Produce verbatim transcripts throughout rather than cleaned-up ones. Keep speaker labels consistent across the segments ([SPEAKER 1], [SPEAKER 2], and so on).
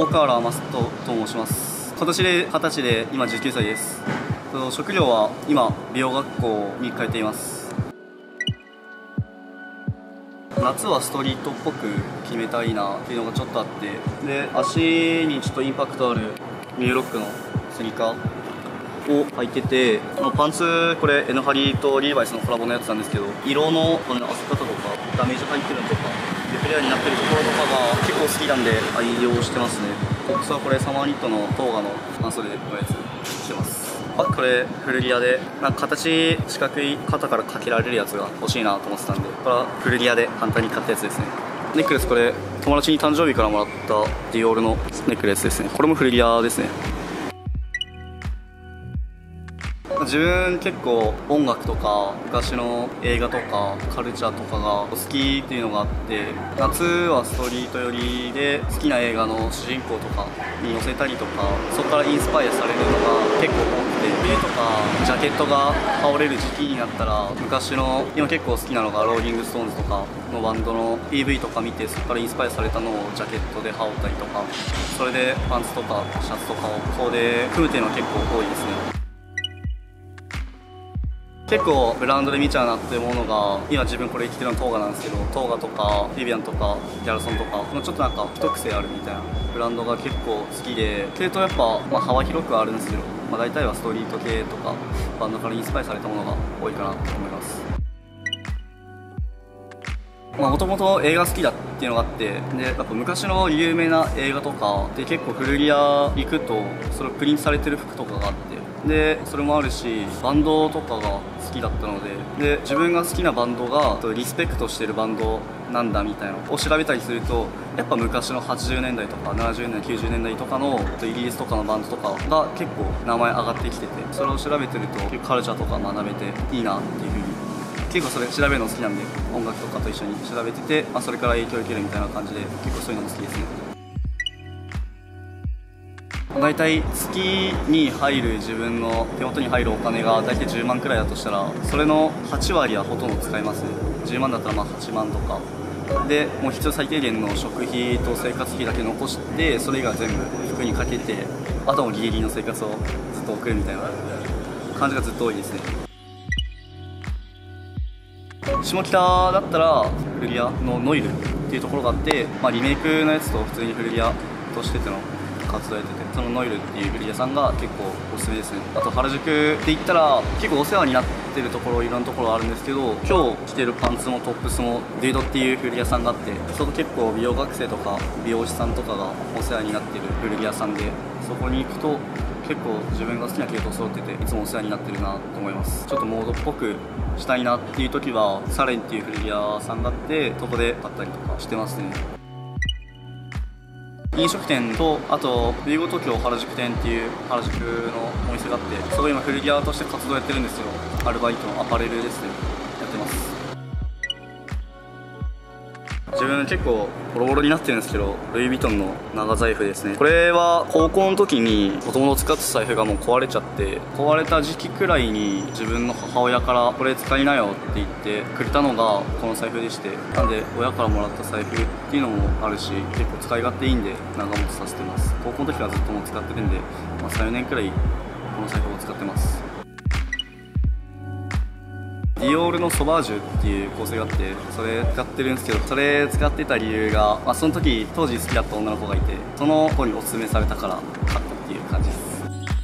[SPEAKER 1] 岡原マストと申します。今年ではたちで今じゅうきゅうさいです。職業は今美容学校に通っています。夏はストリートっぽく決めたいなっていうのがちょっとあって、で足にちょっとインパクトあるミューロックのスニーカーを履いてて、パンツこれ N ハリとリーバイスのコラボのやつなんですけど、色のこの汗方とかダメージ入ってるのとかリペアになってるところとかが結構好きなんで愛用してますね。ボックスはこれサマーニットのトーガの半袖のやつ着てます。あ、これ古着屋でなんか形四角い肩からかけられるやつが欲しいなと思ってたんで、これは古着屋で簡単に買ったやつですね。ネックレスこれ友達に誕生日からもらったディオールのネックレスですね。これも古着屋ですね。自分結構音楽とか昔の映画とかカルチャーとかが好きっていうのがあって、夏はストリート寄りで好きな映画の主人公とかに寄せたりとか、そこからインスパイアされるのが結構多くて、冬とかジャケットが羽織れる時期になったら昔の今結構好きなのがローリングストーンズとかのバンドの ピーブイ とか見て、そこからインスパイアされたのをジャケットで羽織ったりとか、それでパンツとかシャツとかをここで組むっていうのは結構多いですね。結構ブランドで見ちゃうなって思うのが、今自分これ着てるのトーガなんですけど、トーガとかビビアンとかギャルソンとかちょっとなんか一癖あるみたいなブランドが結構好きで、系統やっぱ、まあ、幅広くはあるんですけど、まあ、大体はストリート系とかバンドからインスパイアされたものが多いかなと思います。もともと映画好きだっていうのがあって、でやっぱ昔の有名な映画とかで結構古着屋行くとそれプリントされてる服とかがあって、でそれもあるしバンドとかが好きだったので、で自分が好きなバンドがリスペクトしてるバンドなんだみたいなのを調べたりすると、やっぱ昔のはちじゅうねんだいとかななじゅうねんだいきゅうじゅうねんだいとかのイギリスとかのバンドとかが結構名前上がってきてて、それを調べてると結構カルチャーとか学べていいなっていう風に、結構それ調べるの好きなんで音楽とかと一緒に調べてて、まあ、それから影響を受けるみたいな感じで結構そういうのも好きですね。大体月に入る自分の手元に入るお金が大体じゅうまんくらいだとしたら、それのはちわりはほとんど使いますね。じゅうまんだったらまあはちまんとかで、もう必要最低限の食費と生活費だけ残して、それ以外は全部服にかけて、あともギリギリの生活をずっと送るみたいな感じがずっと多いですね。下北だったら古着屋のノイルっていうところがあって、まあ、リメイクのやつと普通に古着屋としてての活動やってて、そのノイルっていう古着屋さんが結構おすすめですね。あと原宿って言ったら結構お世話になってるところいろんなところあるんですけど、今日着てるパンツもトップスもデュードっていう古着屋さんがあって、そこ結構美容学生とか美容師さんとかがお世話になってる古着屋さんで、そこに行くと結構自分が好きな系統揃ってていつもお世話になってるなと思います。ちょっとモードっぽくしたいなっていう時はサレンっていう古着屋さんがあって、そこで買ったりとかしてますね。飲食店と、あとウィゴ東京原宿店っていう原宿のお店があって、そこ今古着屋として活動やってるんですよ。アルバイトのアパレルですね、やってます。自分結構ボロボロになってるんですけど、ルイ・ヴィトンの長財布ですね。これは高校の時にもともと使ってた財布がもう壊れちゃって、壊れた時期くらいに自分の母親からこれ使いなよって言ってくれたのがこの財布でして、なんで親からもらった財布っていうのもあるし、結構使い勝手いいんで長持ちさせてます。高校の時からずっともう使ってるんで、まあ、さん、よねんくらいこの財布を使ってます。ディオールのソバージュっていう香水があって、それ使ってるんですけど、それ使ってた理由が、まあ、その時当時好きだった女の子がいて、その子におすすめされたから買ったっていう感じです。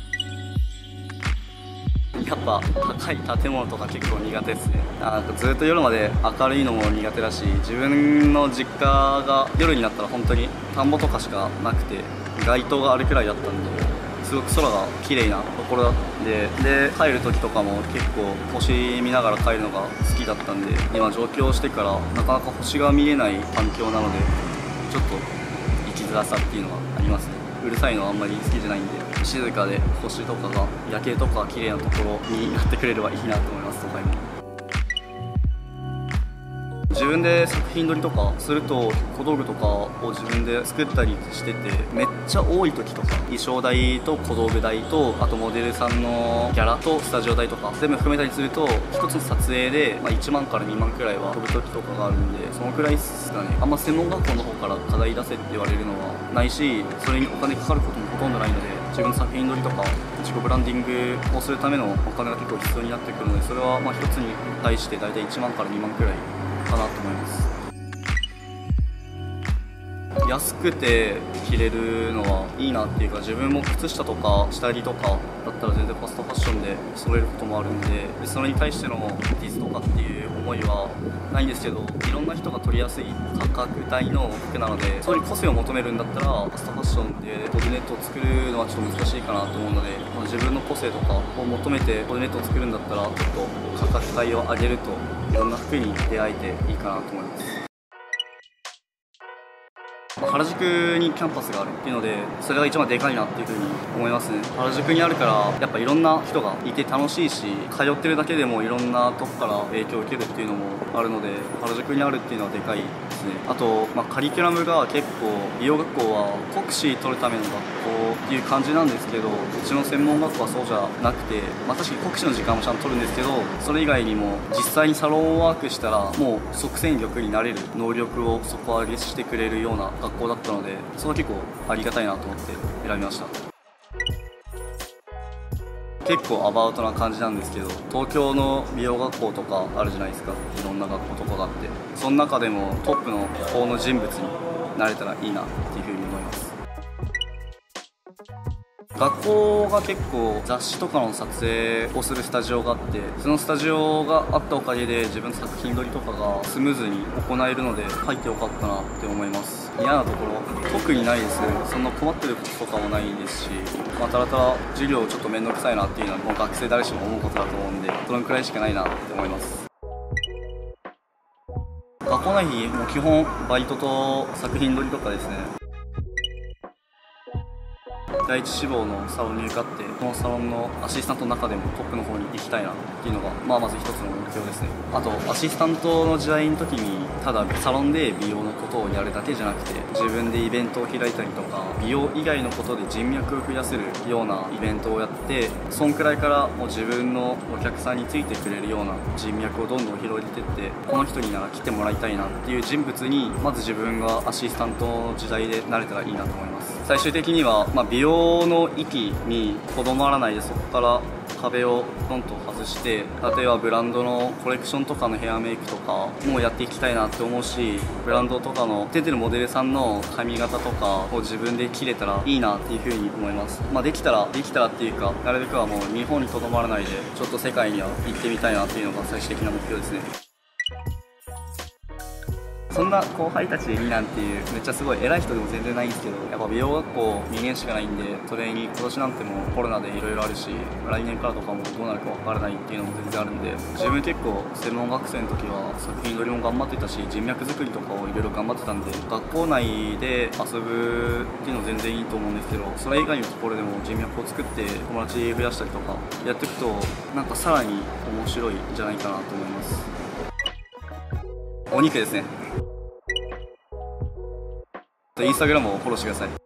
[SPEAKER 1] やっぱ高い建物とか結構苦手ですね。なんかずっと夜まで明るいのも苦手だし、自分の実家が夜になったら本当に田んぼとかしかなくて、街灯があるくらいだったんで、すごく空が綺麗なところで、で帰る時とかも結構星見ながら帰るのが好きだったんで、今上京してからなかなか星が見えない環境なので、ちょっと生きづらさっていうのはありますね。うるさいのはあんまり好きじゃないんで、静かで星とかが夜景とか綺麗なところになってくれればいいなと思います。都会も自自分で作品撮りとかすると小道具とかを自分で作ったりしてて、めっちゃ多い時とか衣装代と小道具代と、あとモデルさんのギャラとスタジオ代とか全部含めたりすると、一つの撮影で、まあ、いちまんからにまんくらいは飛ぶ時とかがあるんで、そのくらいっすかね。あんま専門学校の方から課題出せって言われるのはないし、それにお金かかることもほとんどないので、自分の作品撮りとか自己ブランディングをするためのお金が結構必要になってくるので、それはまあ一つに対して大体いちまんからにまんくらいかなと思います。安くて着れるのはいいなっていうか、自分も靴下とか下着とかだったら全然ファストファッションで揃えることもあるんで、でそれに対してのディスとかっていう思いはないんですけど、いろんな人が取りやすい価格帯の服なので、それに個性を求めるんだったらファストファッションでコーディネートを作るのはちょっと難しいかなと思うので、まあ、自分の個性とかを求めてコーディネートを作るんだったら、ちょっと価格帯を上げるといろんな服に出会えていいかなと思います。原宿にキャンパスがあるっていうので、それが一番でかいなっていう風に思いますね。原宿にあるからやっぱいろんな人がいて楽しいし、通ってるだけでもいろんなとこから影響を受けるっていうのもあるので、原宿にあるっていうのはでかいですね。あと、まあ、カリキュラムが結構美容学校は国試取るための学校っていう感じなんですけど、うちの専門学校はそうじゃなくて、まあ、確かに国試の時間もちゃんと取るんですけど、それ以外にも実際にサロンワークしたらもう即戦力になれる能力を底上げしてくれるような学校だったので、それは結構ありがたいなと思って選びました。結構アバウトな感じなんですけど、東京の美容学校とかあるじゃないですか。いろんな学校とかがあって、その中でもトップの方の人物になれたらいいなっていうふうに思います。学校が結構雑誌とかの撮影をするスタジオがあって、そのスタジオがあったおかげで自分の作品撮りとかがスムーズに行えるので、入ってよかったなって思います。嫌なところ特にないですね。そんな困ってることとかもないですし、まあ、ただただ授業ちょっと面倒くさいなっていうのはもう学生誰しも思うことだと思うんで、そのくらいしかないなって思います。学校内にもう基本バイトと作品撮りとかですね。第一志望のサロンに受かって、このサロンのアシスタントの中でもトップの方に行きたいなっていうのが、まあ、まず一つの目標ですね。あとアシスタントの時代の時にただサロンで美容のことをやるだけじゃなくて、自分でイベントを開いたりとか、美容以外のことで人脈を増やせるようなイベントをやって、そんくらいからもう自分のお客さんについてくれるような人脈をどんどん広げていって、この人になら来てもらいたいなっていう人物にまず自分がアシスタントの時代でなれたらいいなと思います。最終的には、まあ、美容の域にとどまらないで、そこから壁をドンと外して、例えばブランドのコレクションとかのヘアメイクとかもやっていきたいなって思うし、ブランドとかの出てるモデルさんの髪型とかを自分で切れたらいいなっていうふうに思います。まあ、できたらできたらっていうか、なるべくはもう日本にとどまらないで、ちょっと世界には行ってみたいなっていうのが最終的な目標ですね。そんな後輩たちになんていうめっちゃすごい偉い人でも全然ないんですけど、やっぱ美容学校にねんしかないんで、それに今年なんてもうコロナでいろいろあるし、来年からとかもどうなるかわからないっていうのも全然あるんで、自分結構専門学生の時は作品撮りも頑張ってたし、人脈作りとかをいろいろ頑張ってたんで、学校内で遊ぶっていうの全然いいと思うんですけど、それ以外のところでも人脈を作って友達増やしたりとかやっていくと、なんかさらに面白いんじゃないかなと思います。お肉ですね。インスタグラムをフォローしてください。